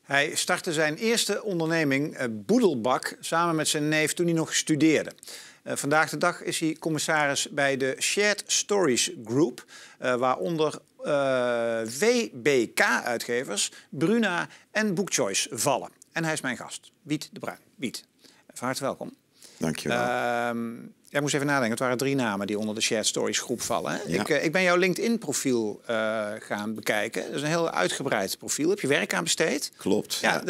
Hij startte zijn eerste onderneming, Boedelbak, samen met zijn neef toen hij nog studeerde. Vandaag de dag is hij commissaris bij de Shared Stories Group, waaronder WBK-uitgevers, Bruna en Bookchoice vallen. En hij is mijn gast, Wiet de Bruin. Wiet, van harte welkom. Dank je wel. Jij moest even nadenken. Het waren 3 namen die onder de Shared Stories groep vallen. Hè? Ja. Ik ben jouw LinkedIn-profiel gaan bekijken. Dat is een heel uitgebreid profiel. Heb je werk aan besteed? Klopt. Ja,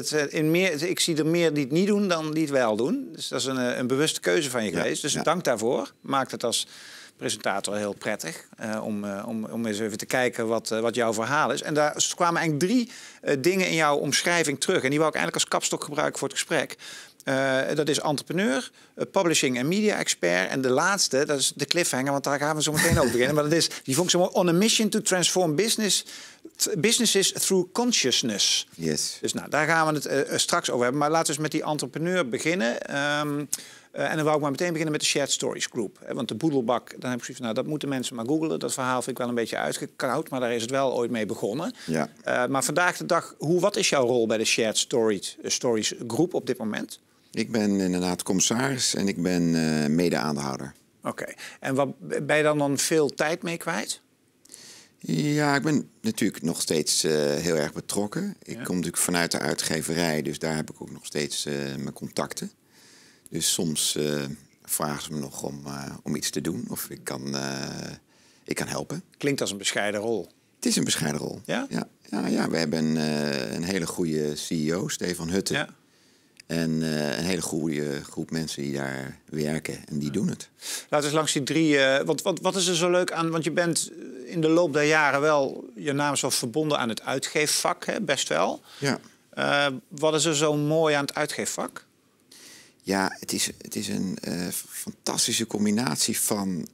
ik zie er meer die het niet doen dan die het wel doen. Dus dat is een bewuste keuze van je geweest. Dus dank daarvoor. Maakt het als presentator heel prettig om eens even te kijken wat jouw verhaal is. En daar kwamen eigenlijk 3 dingen in jouw omschrijving terug. En die wou ik eigenlijk als kapstok gebruiken voor het gesprek. Dat is entrepreneur, publishing en media expert. En de laatste, dat is de cliffhanger, want daar gaan we zo meteen over beginnen. Maar die vond ik zo mooi. On a mission to transform businesses through consciousness. Yes. Dus nou, daar gaan we het straks over hebben. Maar laten we eens met die entrepreneur beginnen. En dan wou ik maar meteen beginnen met de Shared Stories Group. Want de Boedelbak, dan heb ik zoiets van, nou, dat moeten mensen maar googlen. Dat verhaal vind ik wel een beetje uitgekoud, maar daar is het wel ooit mee begonnen. Ja. Maar vandaag de dag, wat is jouw rol bij de Shared Stories Group op dit moment? Ik ben inderdaad commissaris en ik ben mede-aandeelhouder. Oké. En wat ben je dan veel tijd mee kwijt? Ja, ik ben natuurlijk nog steeds heel erg betrokken. Ik kom natuurlijk vanuit de uitgeverij, dus daar heb ik ook nog steeds mijn contacten. Dus soms vragen ze me nog om iets te doen of ik kan helpen. Klinkt als een bescheiden rol. Het is een bescheiden rol. Ja? Ja, we hebben een hele goede CEO, Stefan Hutten. Ja. En een hele goede groep mensen die daar werken en die doen het. Laten we eens langs die 3... Wat is er zo leuk aan? Want je bent in de loop der jaren wel... Je naam is wel verbonden aan het uitgeefvak, hè? Best wel. Ja. Wat is er zo mooi aan het uitgeefvak? Ja, het is een fantastische combinatie van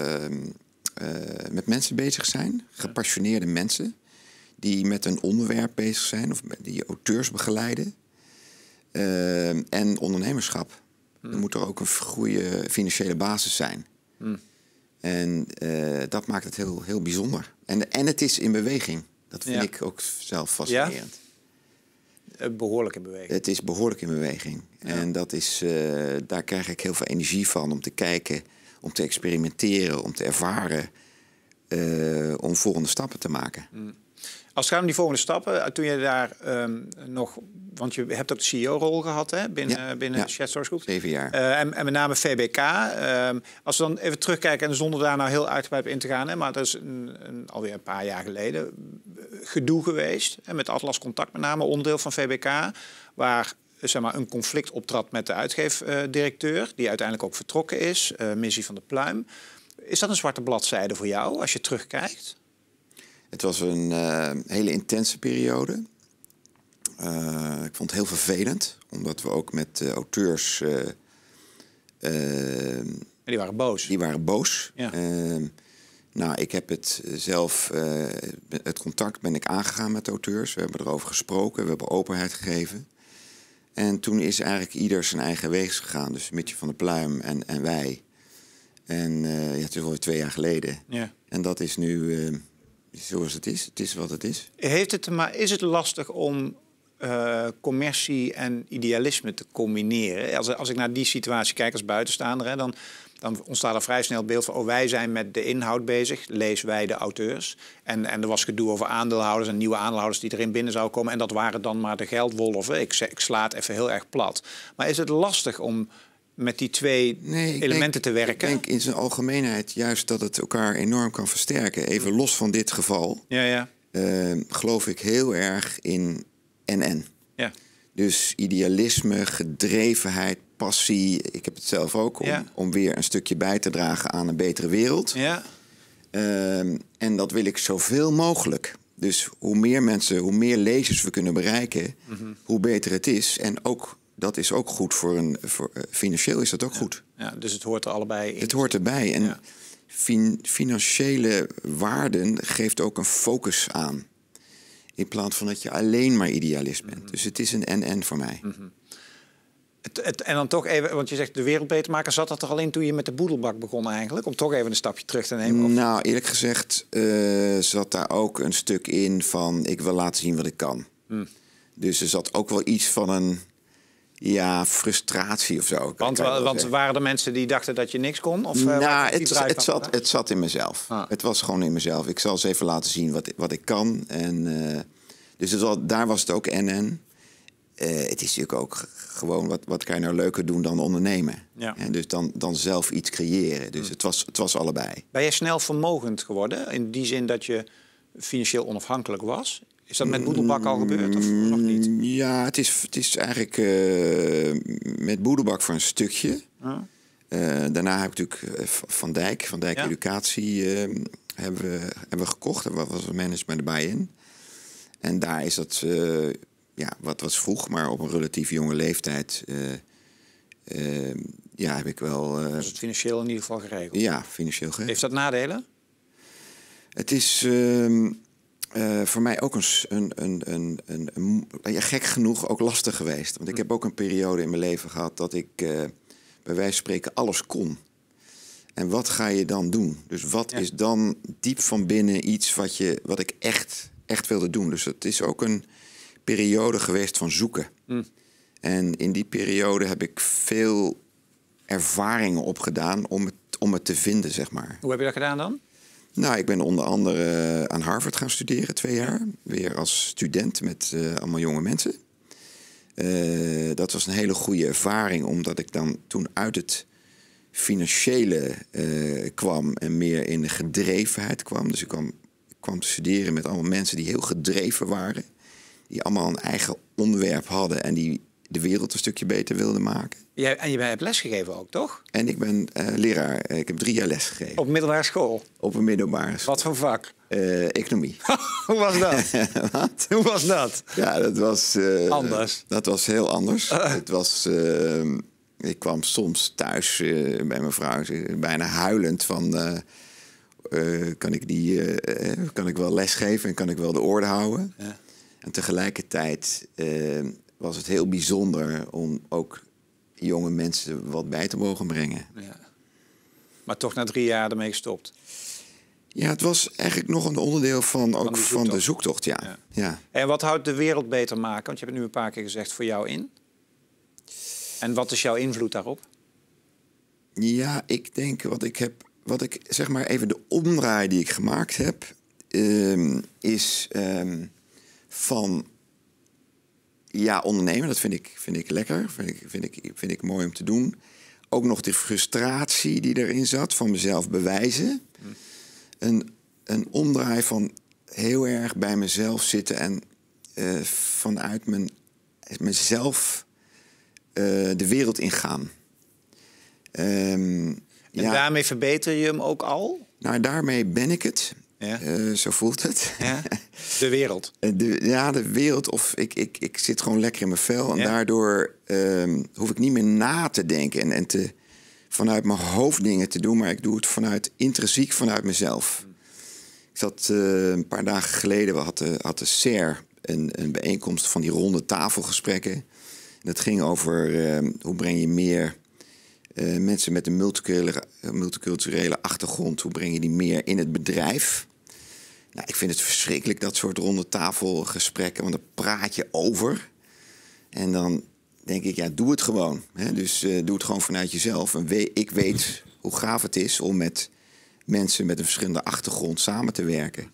met mensen bezig zijn. Gepassioneerde mensen die met een onderwerp bezig zijn of die auteurs begeleiden. En ondernemerschap. Er moet er ook een goede financiële basis zijn. En dat maakt het heel, heel bijzonder. En het is in beweging. Dat vind ik ook zelf fascinerend. Ja? Behoorlijk in beweging. Het is behoorlijk in beweging. Ja. En dat is, daar krijg ik heel veel energie van om te kijken, om te experimenteren, om te ervaren, om volgende stappen te maken. Als het gaat om die volgende stappen, toen je daar nog... Want je hebt ook de CEO-rol gehad hè, binnen Shared Stories Group. 7 jaar. En met name VBK. Als we dan even terugkijken en zonder daar nou heel uitgebreid in te gaan... Hè, maar dat is alweer een paar jaar geleden gedoe geweest. Hè, met Atlas Contact met name, onderdeel van VBK. Waar zeg maar, een conflict optrad met de uitgeefdirecteur... die uiteindelijk ook vertrokken is, Missie van der Pluim. Is dat een zwarte bladzijde voor jou als je terugkijkt? Het was een hele intense periode. Ik vond het heel vervelend, omdat we ook met auteurs... die waren boos. Die waren boos. Ja. Nou, ik heb het zelf... het contact ben ik aangegaan met de auteurs. We hebben erover gesproken, we hebben openheid gegeven. En toen is eigenlijk ieder zijn eigen weegs gegaan. Dus Mietje van der Pluim en wij. En het is alweer 2 jaar geleden. Ja. En dat is nu... zoals het is. Het is wat het is. Is het lastig om commercie en idealisme te combineren? Als ik naar die situatie kijk als buitenstaander... Hè, dan ontstaat er vrij snel het beeld van... wij zijn met de inhoud bezig, lees wij de auteurs. En er was gedoe over aandeelhouders en nieuwe aandeelhouders... die erin binnen zouden komen. En dat waren dan maar de geldwolven. Ik sla het even heel erg plat. Maar is het lastig om... met die 2 elementen te werken? Ik denk in zijn algemeenheid juist dat het elkaar enorm kan versterken. Even los van dit geval. Geloof ik heel erg in en. Ja. Dus idealisme, gedrevenheid, passie. Ik heb het zelf ook om weer een stukje bij te dragen aan een betere wereld. Ja. En dat wil ik zoveel mogelijk. Dus hoe meer mensen, hoe meer lezers we kunnen bereiken... hoe beter het is. En ook... Dat is ook goed financieel is dat ook goed. Ja, dus het hoort er allebei in. Het hoort erbij. En financiële waarden geeft ook een focus aan. In plaats van dat je alleen maar idealist bent. Dus het is een en voor mij. En dan toch even, want je zegt de wereld beter maken. Zat dat er al in toen je met de Boedelbak begon eigenlijk? Om toch even een stapje terug te nemen? Of? Nou, eerlijk gezegd zat daar ook een stuk in van... ik wil laten zien wat ik kan. Dus er zat ook wel iets van een frustratie of zo. Want waren er mensen die dachten dat je niks kon? Of, het zat in mezelf. Het was gewoon in mezelf. Ik zal eens even laten zien wat ik kan. En, dus daar was het ook NN. Het is natuurlijk ook gewoon, wat kan je nou leuker doen dan ondernemen? Ja. En dus dan zelf iets creëren. Dus het was allebei. Ben je snel vermogend geworden? In die zin dat je financieel onafhankelijk was? Is dat met Boedelbak al gebeurd of nog niet? Ja, het is eigenlijk met Boedelbak voor een stukje. Daarna heb ik natuurlijk Van Dijk Educatie hebben we gekocht. Dat was een management erbij in. En daar is dat... wat was vroeg, maar op een relatief jonge leeftijd heb ik wel... Was het financieel in ieder geval geregeld? Ja, financieel geregeld. Heeft dat nadelen? Het is voor mij ook gek genoeg ook lastig geweest. Want ik heb ook een periode in mijn leven gehad dat ik bij wijze van spreken alles kon. En wat ga je dan doen? Dus wat is dan diep van binnen iets wat ik echt wilde doen? Dus het is ook een periode geweest van zoeken. En in die periode heb ik veel ervaringen opgedaan om het te vinden, zeg maar. Hoe heb je dat gedaan dan? Nou, ik ben onder andere aan Harvard gaan studeren 2 jaar. Weer als student met allemaal jonge mensen. Dat was een hele goede ervaring, omdat ik dan toen uit het financiële kwam en meer in de gedrevenheid kwam. Dus ik kwam te studeren met allemaal mensen die heel gedreven waren. Die allemaal een eigen onderwerp hadden en die de wereld een stukje beter wilden maken. En je hebt lesgegeven ook, toch? En ik ben leraar. Ik heb 3 jaar les gegeven. Op middelbare school? Op een middelbare school. Wat voor vak? Economie. Hoe was dat? Wat? Hoe was dat? Ja, dat was... anders? Dat was heel anders. Het was... ik kwam soms thuis bij mijn vrouw bijna huilend van... kan ik wel lesgeven en kan ik wel de orde houden? Ja. En tegelijkertijd was het heel bijzonder om ook jonge mensen wat bij te mogen brengen. Ja. Maar toch na 3 jaar ermee gestopt? Ja, het was eigenlijk nog een onderdeel van de zoektocht. Ja. En wat houdt de wereld beter maken? Want je hebt het nu een paar keer gezegd voor jou in. En wat is jouw invloed daarop? Ja, ik denk wat ik zeg maar even de omdraai die ik gemaakt heb, is van ondernemen. Dat vind ik lekker, vind ik mooi om te doen. Ook nog de frustratie die erin zat van mezelf bewijzen. Een omdraai van heel erg bij mezelf zitten en vanuit mezelf de wereld ingaan. En daarmee verbeter je hem ook al? Nou, daarmee ben ik het. Ja. Zo voelt het. Ja. De wereld? De wereld. Of ik zit gewoon lekker in mijn vel. En daardoor hoef ik niet meer na te denken en vanuit mijn hoofd dingen te doen. Maar ik doe het intrinsiek vanuit mezelf. Ik zat een paar dagen geleden, had de SER een bijeenkomst van die ronde tafelgesprekken. En dat ging over hoe breng je meer mensen met een multiculturele achtergrond, hoe breng je die meer in het bedrijf? Nou, ik vind het verschrikkelijk, dat soort ronde tafelgesprekken, want dan praat je over. En dan denk ik, doe het gewoon. Hè? Dus doe het gewoon vanuit jezelf. En ik weet hoe gaaf het is om met mensen met een verschillende achtergrond samen te werken.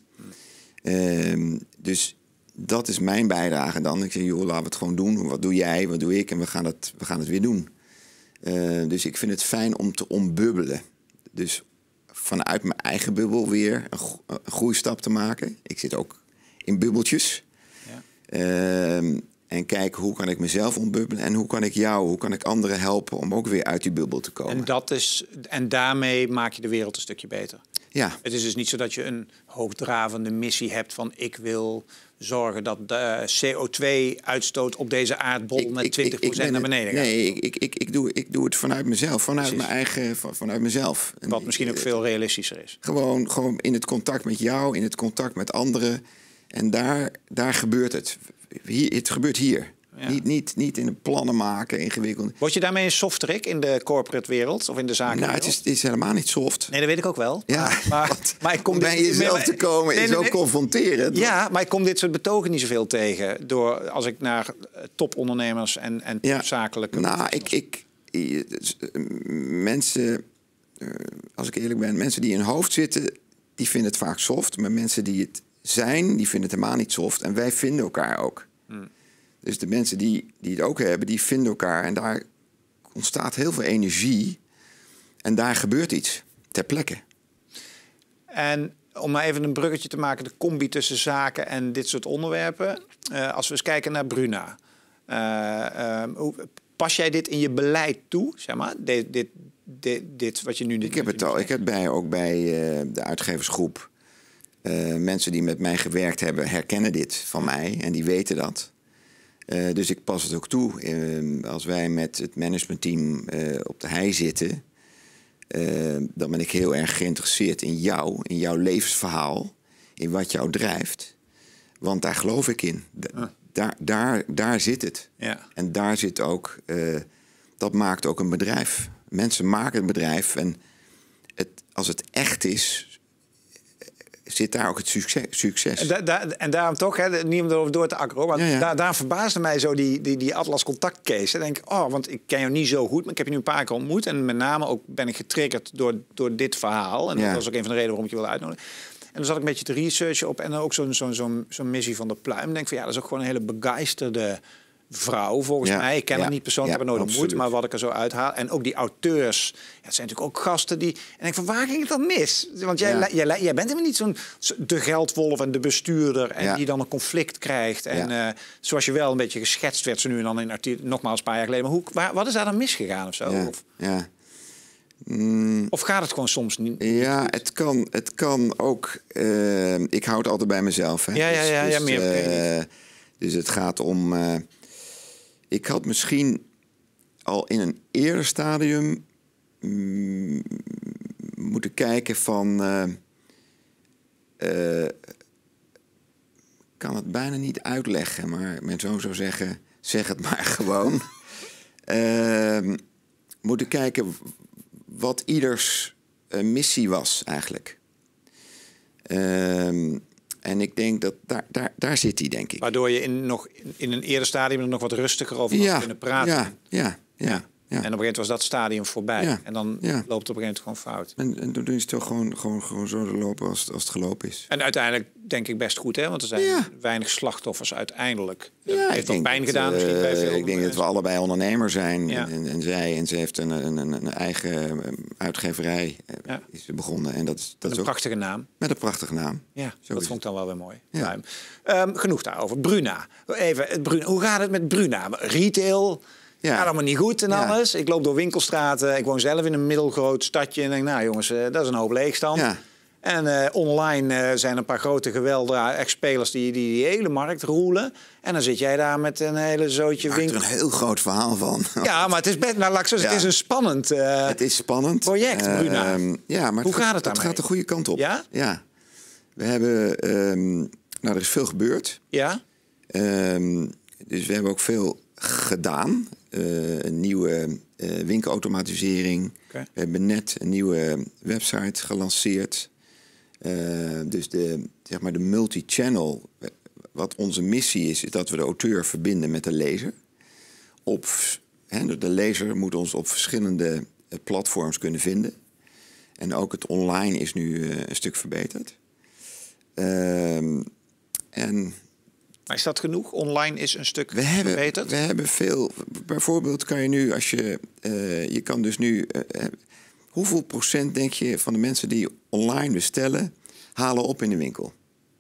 Dus dat is mijn bijdrage dan. Ik zeg, joh, laten we het gewoon doen. Wat doe jij, wat doe ik? En we gaan het weer doen. Dus ik vind het fijn om te ombubbelen. Dus vanuit mijn eigen bubbel weer een groeistap te maken. Ik zit ook in bubbeltjes. Ja. En kijk, hoe kan ik mezelf ombubbelen en hoe kan ik anderen helpen om ook weer uit die bubbel te komen. En daarmee maak je de wereld een stukje beter. Ja. Het is dus niet zo dat je een hoogdravende missie hebt van ik wil zorgen dat de CO2-uitstoot op deze aardbol met 20% naar beneden gaat. Nee, ik doe het vanuit mezelf, vanuit mezelf. Wat misschien ook veel realistischer is. Gewoon in het contact met jou, in het contact met anderen. En daar gebeurt het. Het gebeurt hier. Ja. Niet in de plannen maken, ingewikkeld. Word je daarmee een softerik in de corporate wereld of in de zakenwereld? Nou, het is helemaal niet soft. Nee, dat weet ik ook wel. Ja, maar ik kom bij jezelf te komen is ook confronterend. Ja, maar ik kom dit soort betogen niet zoveel tegen. Als ik naar topondernemers en zakelijke... Nou, mensen, als ik eerlijk ben, mensen die in hun hoofd zitten, die vinden het vaak soft. Maar mensen die het zijn, die vinden het helemaal niet soft. En wij vinden elkaar ook. Dus de mensen die het ook hebben, die vinden elkaar. En daar ontstaat heel veel energie. En daar gebeurt iets ter plekke. En om maar even een bruggetje te maken, de combi tussen zaken en dit soort onderwerpen. Als we eens kijken naar Bruna. Pas jij dit in je beleid toe, zeg maar? Dit wat je nu... Ik heb het al. Ik heb ook bij de uitgeversgroep... mensen die met mij gewerkt hebben, herkennen dit van mij. En die weten dat. Dus ik pas het ook toe. Als wij met het managementteam op de hei zitten... dan ben ik heel erg geïnteresseerd in jou, in jouw levensverhaal, in wat jou drijft. Want daar geloof ik in. Daar zit het. Ja. En daar zit ook, dat maakt ook een bedrijf. Mensen maken een bedrijf en als het echt is, zit daar ook het succes. En daarom toch, hè, niet om erover door te akkeren, maar daar verbaasde mij zo die Atlas Contact case. Dan denk ik, want ik ken jou niet zo goed, maar ik heb je nu een paar keer ontmoet. En met name ook ben ik getriggerd door dit verhaal. En dat was ook een van de redenen waarom ik je wilde uitnodigen. En dan zat ik een beetje te researchen op en dan ook zo'n missie van de Pluim. En denk van dat is ook gewoon een hele begeisterde vrouw, volgens mij. Ik ken haar niet persoonlijk, heb haar nooit ontmoet, maar wat ik er zo uithaal. En ook die auteurs, het zijn natuurlijk ook gasten die... En ik van, waar ging het dan mis? Want jij bent helemaal niet de geldwolf en de bestuurder en die dan een conflict krijgt. En zoals je wel een beetje geschetst werd, zo nu en dan in artikel, nogmaals een paar jaar geleden. Maar wat is daar dan misgegaan of zo? Of gaat het gewoon soms niet? Ja, het kan ook... ik hou het altijd bij mezelf. Hè. Dus het gaat om... ik had misschien al in een eerder stadium moeten kijken van... kan het bijna niet uitleggen, maar mijn zoon zou zeggen... zeg het maar gewoon. Moeten kijken wat ieders missie was eigenlijk. En ik denk dat daar zit hij, denk ik. Waardoor je in een eerder stadium er nog wat rustiger over had kunnen praten. Ja. En op een gegeven moment was dat stadium voorbij. Ja. En dan loopt het op een gegeven moment gewoon fout. En toen is het toch gewoon zo lopen als het gelopen is. En uiteindelijk denk ik best goed, hè? Want er zijn weinig slachtoffers uiteindelijk. Het heeft wel pijn gedaan misschien bij veel. Ik denk dat we allebei ondernemer zijn. Ja. En ze heeft een eigen uitgeverij is begonnen. En dat is een prachtige naam. Met een prachtige naam. Ja, dat vond ik dan wel weer mooi. Ja. Genoeg daarover. Bruna. Hoe gaat het met Bruna? Retail... Ja, allemaal niet goed en alles. Ik loop door winkelstraten. Ik woon zelf in een middelgroot stadje. En denk, nou jongens, dat is een hoop leegstand. Ja. En online zijn een paar grote geweldige ex-spelers die hele markt roelen. En dan zit jij daar met een hele zootje winkel. Er een heel groot verhaal van. Ja, maar het is best, het is een spannend het is spannend. Project, Bruna. Maar hoe gaat het daarmee? Het gaat de goede kant op. Ja? Ja. We hebben... er is veel gebeurd. Ja? Dus we hebben ook veel gedaan. Een nieuwe winkelautomatisering. Okay. We hebben net een nieuwe website gelanceerd. Dus de multi-channel. Wat onze missie is dat we de auteur verbinden met de lezer. De lezer moet ons op verschillende platforms kunnen vinden. En ook het online is nu een stuk verbeterd. Maar is dat genoeg? Online is een stuk verbeterd? We hebben veel. Bijvoorbeeld kan je nu, als je kan dus nu... hoeveel procent denk je van de mensen die online bestellen, halen op in de winkel?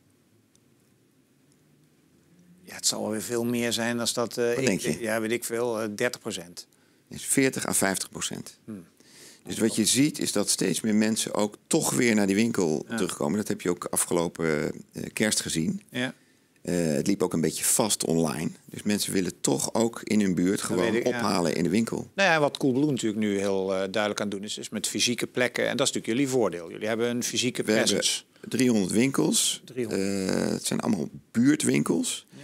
Ja, het zal wel weer veel meer zijn dan dat... Wat denk je? Ja, weet ik veel, 30%. Is 40 à 50%. Dus wat je ziet is dat steeds meer mensen ook toch weer naar die winkel terugkomen. Dat heb je ook afgelopen kerst gezien. Ja. Het liep ook een beetje vast online. Dus mensen willen toch ook in hun buurt gewoon ophalen in de winkel. Nou ja, wat Coolblue natuurlijk nu heel duidelijk aan doen is met fysieke plekken. En dat is natuurlijk jullie voordeel. Jullie hebben een fysieke presence. 300 winkels. 300. Het zijn allemaal buurtwinkels. Ja.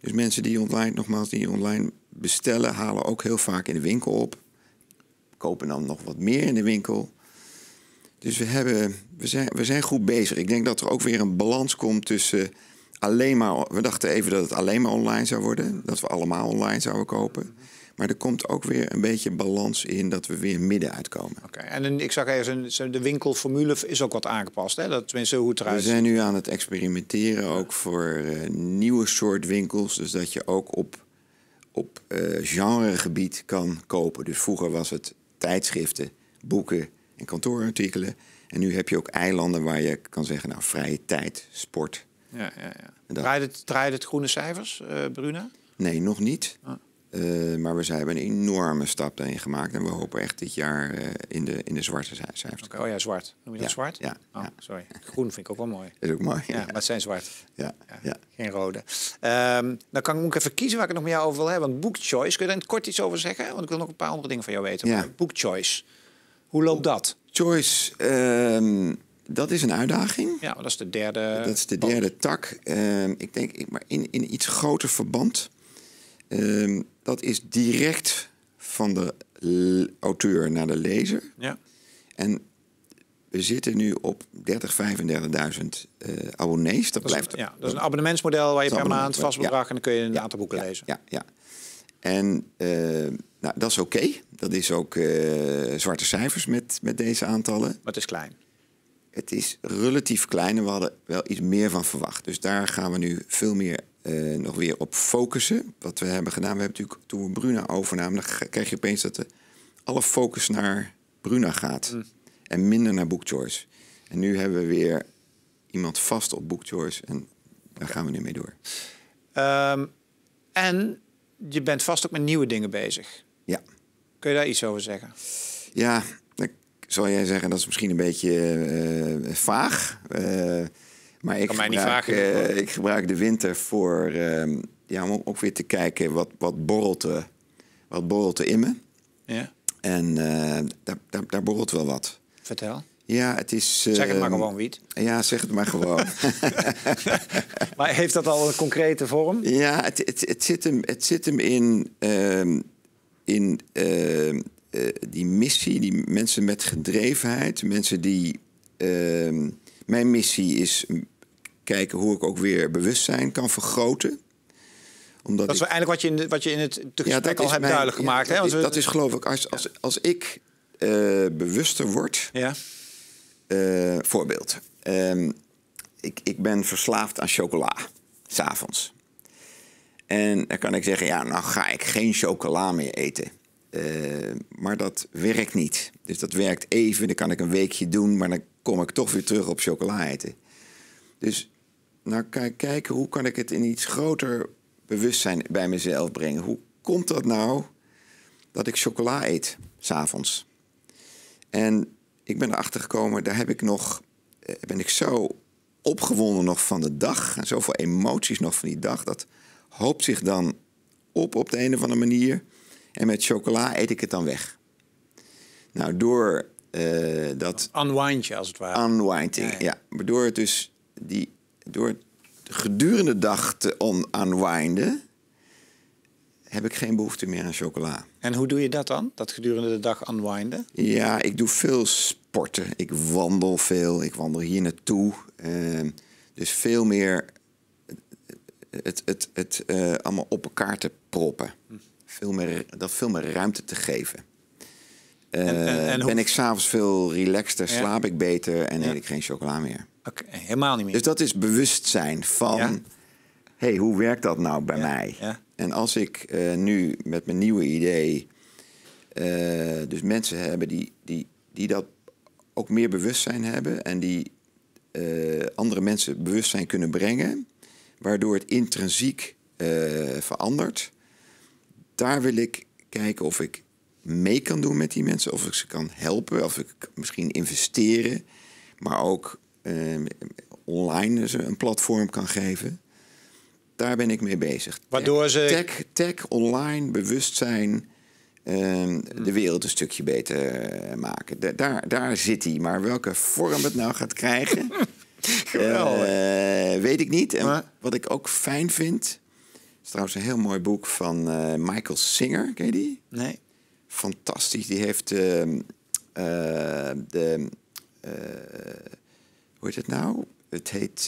Dus mensen die online bestellen, halen ook heel vaak in de winkel op. Kopen dan nog wat meer in de winkel. Dus we zijn goed bezig. Ik denk dat er ook weer een balans komt tussen alleen maar... We dachten even dat het alleen maar online zou worden. Dat we allemaal online zouden kopen. Maar er komt ook weer een beetje balans in dat we weer midden uitkomen. Oké. En ik zag even, de winkelformule is ook wat aangepast. Hè? Dat tenminste hoe het eruit ziet. We zijn nu aan het experimenteren ook voor nieuwe soort winkels. Dus dat je ook op genregebied kan kopen. Dus vroeger was het tijdschriften, boeken en kantoorartikelen. En nu heb je ook eilanden waar je kan zeggen, nou, vrije tijd, sport. Ja. Draait het groene cijfers, Bruna? Nee, nog niet. Maar we hebben een enorme stap daarin gemaakt. En we hopen echt dit jaar in de zwarte cijfers. Okay. Oh ja, zwart. Noem je dat zwart? Ja. Oh, sorry. Groen vind ik ook wel mooi. Dat is ook mooi. Ja, maar het zijn zwart. Ja. Geen rode. Dan moet ik even kiezen waar ik het nog met jou over wil hebben. Want Book Choice, kun je daar in het kort iets over zeggen? Want ik wil nog een paar andere dingen van jou weten. Ja. Book Choice. Hoe loopt dat? Choice, dat is een uitdaging. Ja, dat is de derde... Dat is de derde tak. Ik denk, maar in iets groter verband... dat is direct van de auteur naar de lezer. Ja. En we zitten nu op 35.000 abonnees. Dat is een abonnementsmodel waar je per maand vast bedrag... en dan kun je een aantal boeken lezen. Ja. En dat is oké. Dat is ook zwarte cijfers met deze aantallen. Maar het is klein. Het is relatief klein en we hadden wel iets meer van verwacht. Dus daar gaan we nu veel meer nog weer op focussen. Wat we hebben gedaan, we hebben natuurlijk toen we Bruna overnamen... dan krijg je opeens dat alle focus naar Bruna gaat. En minder naar Book Choice. En nu hebben we weer iemand vast op Book Choice en daar gaan we nu mee door. En je bent vast ook met nieuwe dingen bezig. Ja. Kun je daar iets over zeggen? Ja, zal jij zeggen, dat is misschien een beetje vaag. Maar ik gebruik de winter voor om ook weer te kijken wat borrelt er in me. Ja. En daar borrelt wel wat. Vertel. Ja, het is... zeg het maar gewoon, Wiet. Ja, zeg het maar gewoon. Maar heeft dat al een concrete vorm? Ja, het zit hem in die missie, die mensen met gedrevenheid. Mensen die... mijn missie is kijken hoe ik ook weer bewustzijn kan vergroten. Omdat dat is eigenlijk wat je in het gesprek al hebt duidelijk gemaakt. Ja, dat is geloof ik, als ik bewuster word... Ja. Voorbeeld. Ik ben verslaafd aan chocola, 's avonds. En dan kan ik zeggen, nou ga ik geen chocola meer eten. Maar dat werkt niet. Dus dat werkt even, dan kan ik een weekje doen... maar dan kom ik toch weer terug op chocola eten. Dus nou kan ik kijken, hoe kan ik het in iets groter bewustzijn bij mezelf brengen? Hoe komt dat nou dat ik chocola eet, 's avonds? En ik ben erachter gekomen, daar ben ik zo opgewonden nog van de dag... en zoveel emoties nog van die dag... dat hoopt zich dan op de een of andere manier... en met chocola eet ik het dan weg. Nou, door dat... Unwind je, als het ware. Unwinding, ja. Door het dus door gedurende de dag te unwinden... heb ik geen behoefte meer aan chocola. En hoe doe je dat dan? Dat gedurende de dag unwinden? Ja, ik doe veel sporten. Ik wandel veel. Ik wandel hier naartoe. Dus veel meer het allemaal op elkaar te proppen. Veel meer ruimte te geven. Ben ik 's avonds veel relaxter, slaap ik beter en eet ik geen chocola meer. Oké, helemaal niet meer. Dus dat is bewustzijn van... hey, hoe werkt dat nou bij mij? Ja. En als ik nu met mijn nieuwe idee... dus mensen hebben die dat ook meer bewustzijn hebben... en die andere mensen bewustzijn kunnen brengen... waardoor het intrinsiek verandert... daar wil ik kijken of ik mee kan doen met die mensen... of ik ze kan helpen, of ik misschien investeren... maar ook online ze een platform kan geven... Daar ben ik mee bezig. Waardoor ze... Tech, online, bewustzijn, de wereld een stukje beter maken. Daar zit hij. Maar welke vorm het nou gaat krijgen, weet ik niet. En wat ik ook fijn vind, is trouwens een heel mooi boek van Michael Singer. Ken je die? Nee. Fantastisch. Die heeft hoe heet het nou? Het heet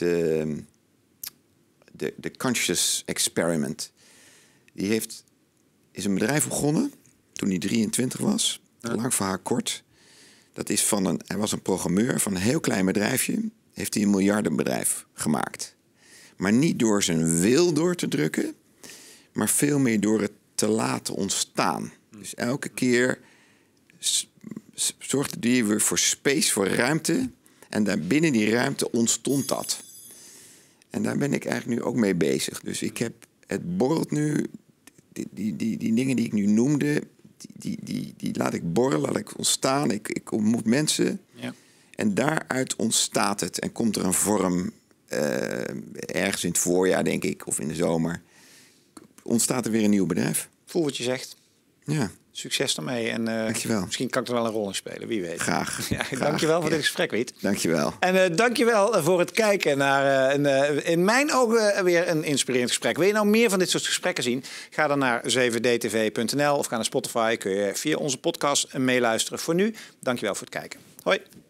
The Conscious Experiment. Die is een bedrijf begonnen toen hij 23 was. Lang verhaal kort. Dat is hij was een programmeur van een heel klein bedrijfje. Heeft hij een miljardenbedrijf gemaakt. Maar niet door zijn wil door te drukken, maar veel meer door het te laten ontstaan. Dus elke keer zorgde hij weer voor space, voor ruimte. En daar binnen die ruimte ontstond dat. En daar ben ik eigenlijk nu ook mee bezig. Dus het borrelt nu, die dingen die ik nu noemde, die laat ik borrelen, laat ik ontstaan. Ik ontmoet mensen. Ja. En daaruit ontstaat het en komt er een vorm, ergens in het voorjaar, denk ik, of in de zomer, ontstaat er weer een nieuw bedrijf. Voel wat je zegt. Ja. Succes daarmee. En dankjewel. Misschien kan ik er wel een rol in spelen, wie weet. Graag. Ja, dankjewel voor dit gesprek, Wiet. Dankjewel. En dankjewel voor het kijken naar in mijn ogen weer een inspirerend gesprek. Wil je nou meer van dit soort gesprekken zien? Ga dan naar 7dtv.nl of ga naar Spotify. Kun je via onze podcast meeluisteren. Voor nu, dankjewel voor het kijken. Hoi.